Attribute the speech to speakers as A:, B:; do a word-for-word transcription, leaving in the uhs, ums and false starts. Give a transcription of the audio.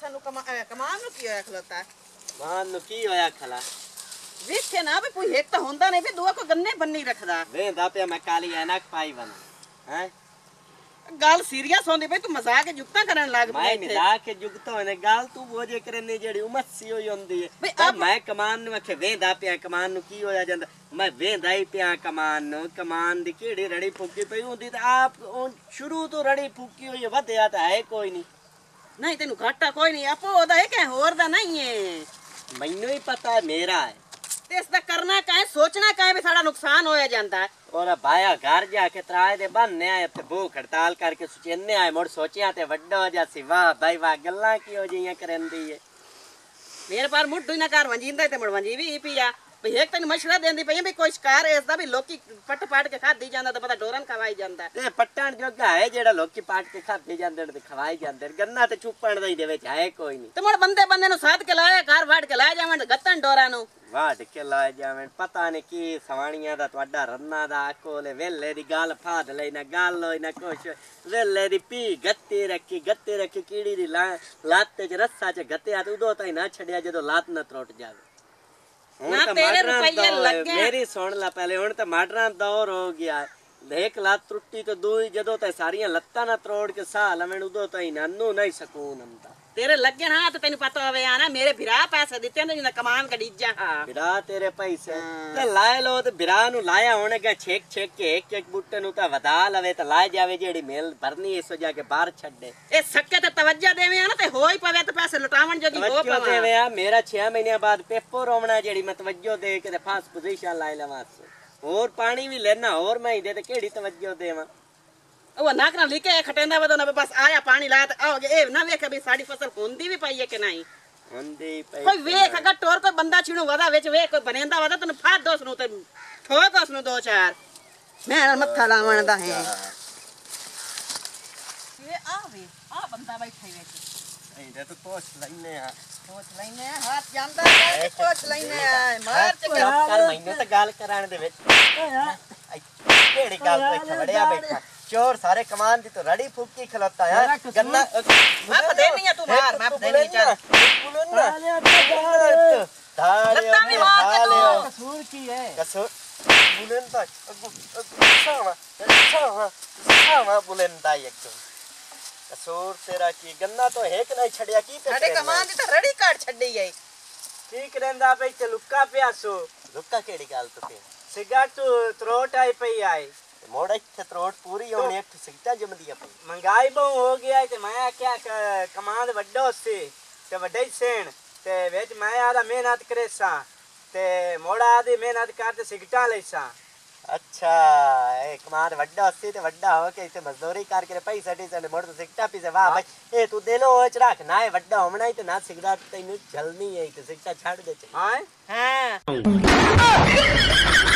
A: सानू कमान नु की होया खलोता
B: कमान नु की होया खला
A: वेखे ना भी कोई एक तो होंदा नहीं भी दुआ को गन्ने बन्नी रखदा
B: वेंदा पे मैं काली ऐनक पाई बन हैं
A: गाल सीरियस होंदी भाई तू मजाक जुगता करन लाग
B: मैं मजाक के जुगता होने गाल तू वो जे करने जेड़ी उमर सी होई होंदी है अब मैं कमान नु आखे वेंदा पे कमान नु की होया जांदा मैं वेंदा ही पे कमान नु कमान दी केड़ी रड़ी फूकी पई होंदी ते आप शुरू तो रड़ी फूकी होई वधया ता है कोई नहीं
A: नहीं तेनु घाटा कोई नहीं आपो ओदा है के होर दा नहीं है
B: मैनू ही पता है मेरा है
A: ते इसदा करना काहे सोचना काहे भी साडा नुकसान होया जांदा है
B: और भाया घर जाके त्राए दे बनने आए थे भूख हड़ताल करके सुचेने आए मुड़ सोचिया ते वड्डो जासी वाह भाई वाह गल्लां की हो जियां करंदी है
A: मेरे पार मुड्डू ना कर वंजींदा ते मुड़ वंजी भी पिया भई एक तन मशवरा देंदी पई भी कोई शिकार इसदा भी लोकी पट पाट के खादी जांदा ते पता डोरन खवाई जांदा
B: ते पट्टण जोगा है जेड़ा लोकी पाट के खादी जांदे ते खवाई जांदे गन्ना ते चुपण दे दे विच है कोई नहीं
A: ते मुड़ बंदे बंदे नु साथ के लाया घर वाड़ के लाया जावण गत्तन डोरा नु
B: वाड़ के लाया जावण पता नहीं की सवाणियां दा तोड़ा रन्ना दा कोले वेले दी गाल फाद लेना गाल होई ना कुछ वेले दी पी गत्ते रखी गत्ते रखी कीड़ी दी लात च रस्सा च गत्ते आ उदो ताई ना छड़िया जदो लात ना त्रोट जावे
A: ना तेरे रुपये लगे
B: मेरी सुन ला पहले हुण ते मॉडर्न दौर हो गया एक लात त्रुट्टी तो दूई जदों ते सारियां लत्तां ना त्रोड़ के साह लवण उदों ताई नानू नहीं सकून हमदा
A: तेरे लगे ना तो तेन पता होवे आना मेरे भिरा पैसे दिते ने जिना कमान कडीजा हां
B: भिरा तेरे पैसे ते लाए लो ते भिरा नु लाया होने के छेक छेक के एक एक बूटे नु ता वदा लवे ते लाए जावे जेड़ी मेल भरनी इसो जाके बाहर छड्डे ए सके ते तवज्जो देवे आना ते होई पवे ते पैसे लुटावन जोगी हो पवे देवे आ मेरा छह महीने बाद पेपर होवना जेड़ी मैं तवज्जो दे के ते फास्ट पोजीशन लाए लवा और पानी भी लेना और मैं दे ते केड़ी तवज्जो देवा ओ नाक ना लिखे खटेंदा वदो ना बस आया पानी लाया आओगे ए ना वेख अभी साडी फसल होंदी भी पई है कि नहीं होंदी पई कोई वेख अगर टोर कोई बंदा छिणु वदा विच वेख कोई बनेंदा वदा तने फाड़ दोस नु ते ठोक उसनु दो चार मैं मत्था लावण दा है ये आवे आ बंदा बैठे वेच ए तो पोछ लईने आ पोछ लईने हाथ ਜਾਂਦਾ है पोछ लईने आ मार च कर मैनू तो गाल कराने दे विच केड़ी गाल पे खड़िया बैठा चोर सारे कमान दी तो रड़ी फूकी खलोता है गन्ना मैं देनी है तू मार मैं देनी चल बुलन ना लत्ता में मार के तू कसूर की है कसूर बुलन दा सावा सावा सावा बुलन दा एकदम कसूर तेरा की गन्ना तो एक नहीं छड़िया की पे अरे कमान दी तो रड़ी काट छड्डी है ठीक रहंदा पे ते लुक्का प्यासो लुक्का केड़ी गाल तो पे सिगरेट त्रोट आई पई आई मोड़ा इत्थे त्रोट पूरी होनी एक सिगटा जमदी अपनी महंगाई बहु हो गया ते मैं क्या कमांड वड्डो सी ते वड्डे सेण ते विच मैं आदा मेहनत करेसा ते मोड़ा आदी मेहनत करते सिगटा लेसा अच्छा ए कमांड वड्डो सी ते वड्डा हो के इथे मजदूरी करके पैसा टी चले मोड़ तो सिगटा पीसे वाह भाई ए तू दिलो ओच रख ना ए वड्डा होना ही ते ना सिगरेट तैनू जलनी है ते सिगटा छाड़ दे हां हां